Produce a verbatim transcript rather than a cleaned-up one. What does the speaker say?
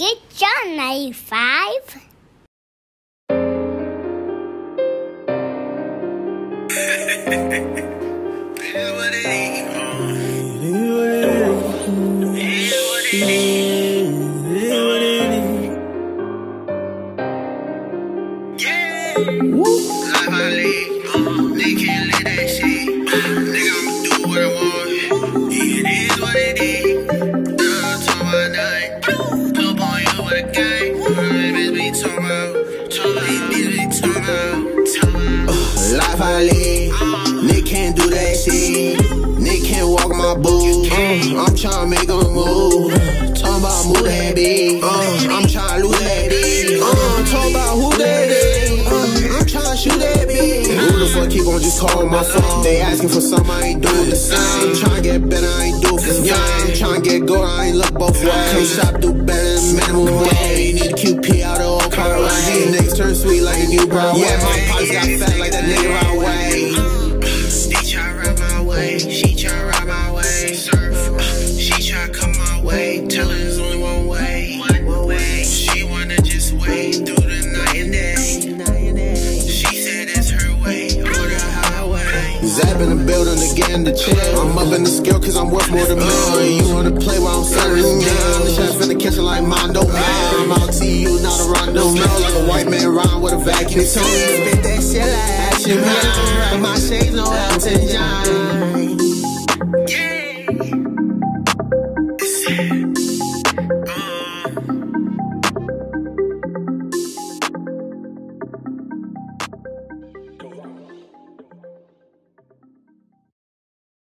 Get John ninety-five. Life I live, Nick can't do that shit. Nick can't walk my boots. Uh, I'm tryna make a move. Talk about move that big. Uh, I'm tryna lose that big. Uh, talk about who that is. Uh, I'm tryna shoot that big. Who the fuck keep on just calling my phone? They asking for something, I ain't doing the same. Tryna get better, I ain't do it for fame. Tryna get gold, I ain't look both ways. Come shop, do better than minimum wage. Need a Q P out of all part of these niggas turn sweet like a new brown. Yeah, my pockets got fat like that nigga right away. They try ride my way, she try ride my way. Surf, she try come my way. Tell her there's only one way. One way. She wanna just wait through the night and day. She said it's her way on the highway. Zap in the building again to chill. I'm up in the scale cause I'm worth more than million. You wanna play while I'm serving meal. The chef in the kitchen like Mondo Man. I'm out to you, not a rondo. Smell like a white man rhyme with a vacuum. It's only spit that shit like action man. My shades no Elton John.